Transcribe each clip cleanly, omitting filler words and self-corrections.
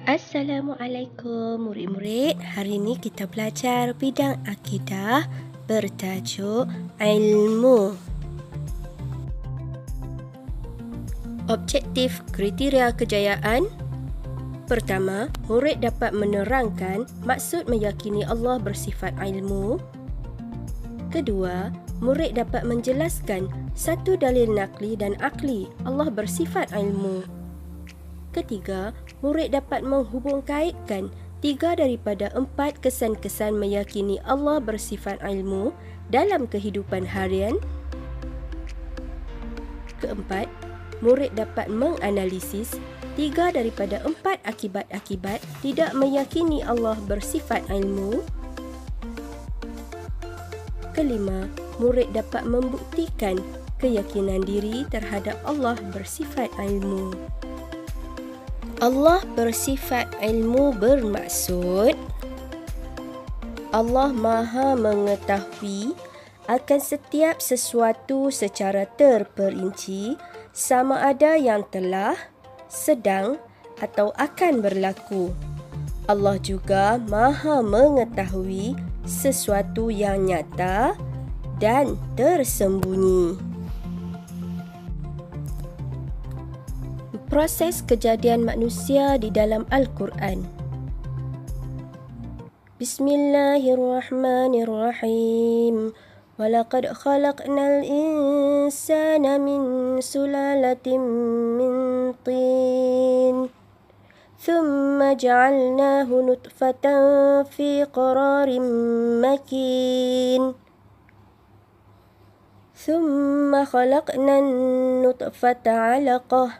Assalamualaikum murid-murid. Hari ini kita belajar bidang akidah bertajuk ilmu. Objektif kriteria kejayaan. Pertama, murid dapat menerangkan maksud meyakini Allah bersifat ilmu. Kedua, murid dapat menjelaskan satu dalil nakli dan akli Allah bersifat ilmu. Ketiga, murid dapat menghubungkaitkan 3 daripada 4 kesan-kesan meyakini Allah bersifat ilmu dalam kehidupan harian. Keempat, murid dapat menganalisis 3 daripada 4 akibat-akibat tidak meyakini Allah bersifat ilmu. Kelima, murid dapat membuktikan keyakinan diri terhadap Allah bersifat ilmu. Allah bersifat ilmu bermaksud Allah Maha mengetahui akan setiap sesuatu secara terperinci, sama ada yang telah, sedang atau akan berlaku. Allah juga Maha mengetahui sesuatu yang nyata dan tersembunyi. Proses kejadian manusia di dalam Al-Quran. Bismillahirrahmanirrahim. Walaqad khalaqnal insana min sulalatin min tin. Thumma ja'alnahu nutfatan fi qararin makin. Thumma khalaqnan nutfata 'alaqah.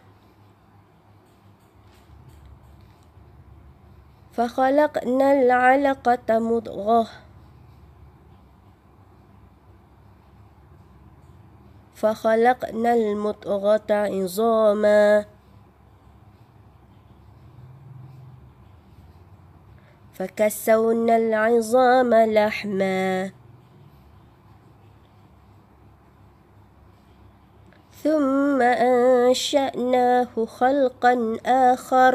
فخلقنا العلقة مضغة فخلقنا المضغة عظاما فكسونا العظام لحما ثم أنشأناه خلقا آخر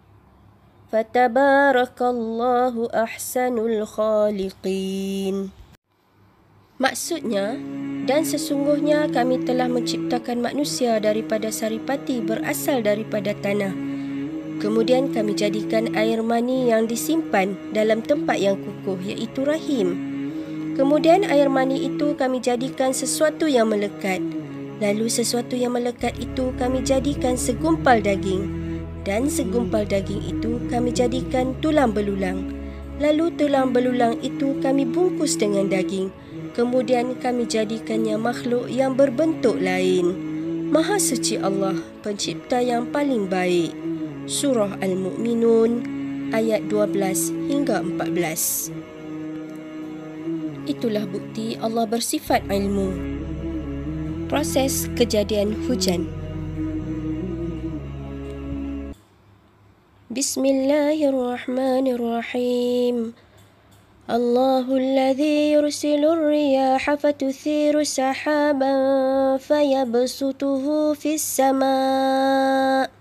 Fatabarakallahu ahsanul khaliqin. Maksudnya, dan sesungguhnya kami telah menciptakan manusia daripada saripati berasal daripada tanah. Kemudian kami jadikan air mani yang disimpan dalam tempat yang kukuh, iaitu rahim. Kemudian air mani itu kami jadikan sesuatu yang melekat. Lalu sesuatu yang melekat itu kami jadikan segumpal daging. Dan segumpal daging itu kami jadikan tulang belulang. Lalu tulang belulang itu kami bungkus dengan daging. Kemudian kami jadikannya makhluk yang berbentuk lain. Maha suci Allah, pencipta yang paling baik. Surah Al-Mu'minun ayat 12 hingga 14. Itulah bukti Allah bersifat ilmu. Proses kejadian hujan. Bismillahirrahmanirrahim. Allahulladzi yursilur riyaha fatuthiru sahaban fayabsutuhu fis sama'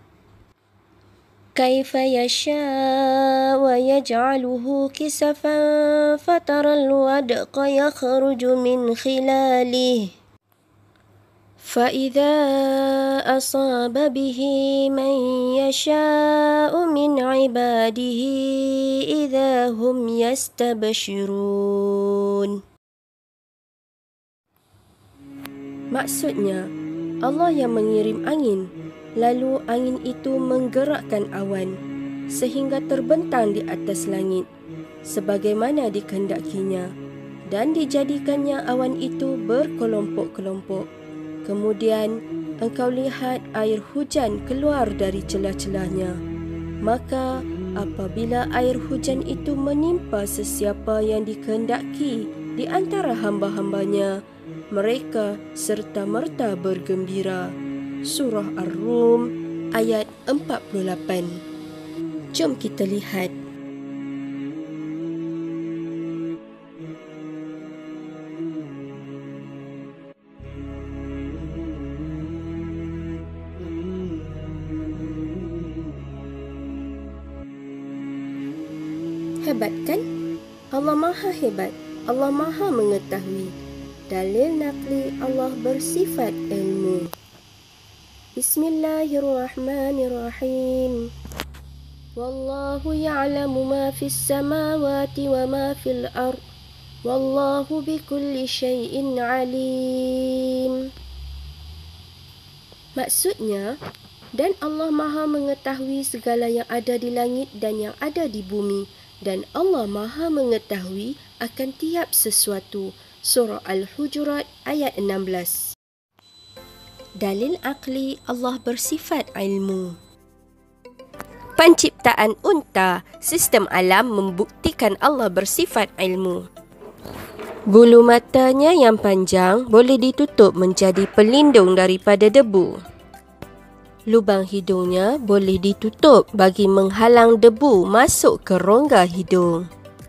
kaifa yasha' wa yaj'aluhu kisafan fataral wadqa yakhruju min khilalihi فَإِذَا أَصَابَ بِهِ مَنْ يَشَاءُ مِنْ عِبَادِهِ إِذَا هُمْ يَسْتَبْشِرُونَ. Maksudnya, Allah yang mengirim angin, lalu angin itu menggerakkan awan sehingga terbentang di atas langit sebagaimana dikehendakinya, dan dijadikannya awan itu berkelompok-kelompok. Kemudian engkau lihat air hujan keluar dari celah-celahnya. Maka apabila air hujan itu menimpa sesiapa yang dikehendaki di antara hamba-hambanya, mereka serta-merta bergembira. Surah Ar-Rum ayat 48. Jom kita lihat. Hebat kan? Allah Maha hebat. Allah Maha mengetahui. Dalil nakli, Allah bersifat ilmu. Bismillahirrahmanirrahim. Wallahu ya'lamu ma fis samawati wa ma fil ard. Wallahu bikulli syai'in alim. Maksudnya, dan Allah Maha mengetahui segala yang ada di langit dan yang ada di bumi, dan Allah Maha mengetahui akan tiap sesuatu. Surah Al-Hujurat ayat 16. Dalil akli, Allah bersifat ilmu. Penciptaan unta, sistem alam membuktikan Allah bersifat ilmu. Bulu matanya yang panjang boleh ditutup menjadi pelindung daripada debu. Lubang hidungnya boleh ditutup bagi menghalang debu masuk ke rongga hidung.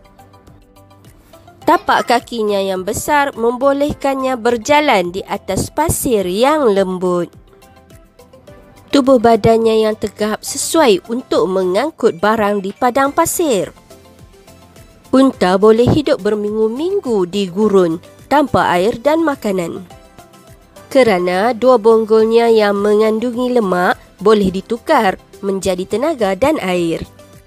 Tapak kakinya yang besar membolehkannya berjalan di atas pasir yang lembut. Tubuh badannya yang tegap sesuai untuk mengangkut barang di padang pasir. Unta boleh hidup berminggu-minggu di gurun tanpa air dan makanan. Kerana dua bonggolnya yang mengandungi lemak boleh ditukar menjadi tenaga dan air.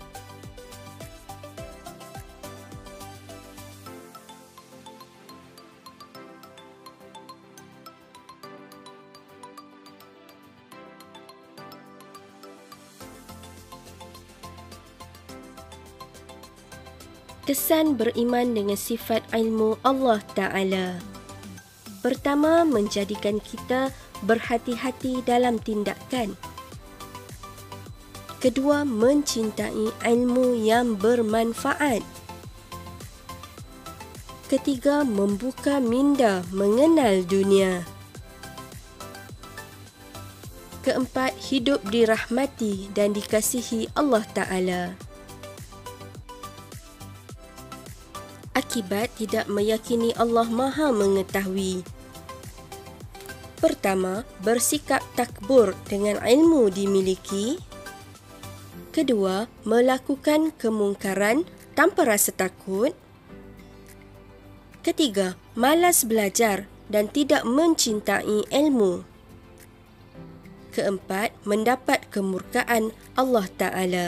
Kesan beriman dengan sifat ilmu Allah Ta'ala. Pertama, menjadikan kita berhati-hati dalam tindakan. Kedua, mencintai ilmu yang bermanfaat. Ketiga, membuka minda mengenal dunia. Keempat, hidup dirahmati dan dikasihi Allah Ta'ala. Akibat tidak meyakini Allah Maha mengetahui. Pertama, bersikap takbur dengan ilmu dimiliki. Kedua, melakukan kemungkaran tanpa rasa takut. Ketiga, malas belajar dan tidak mencintai ilmu. Keempat, mendapat kemurkaan Allah Ta'ala.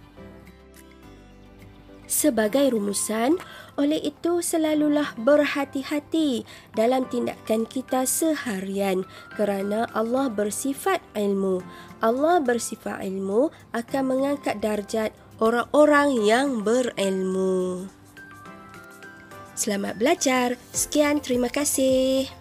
Sebagai rumusan, oleh itu selalulah berhati-hati dalam tindakan kita seharian kerana Allah bersifat ilmu. Allah bersifat ilmu akan mengangkat darjat orang-orang yang berilmu. Selamat belajar. Sekian, terima kasih.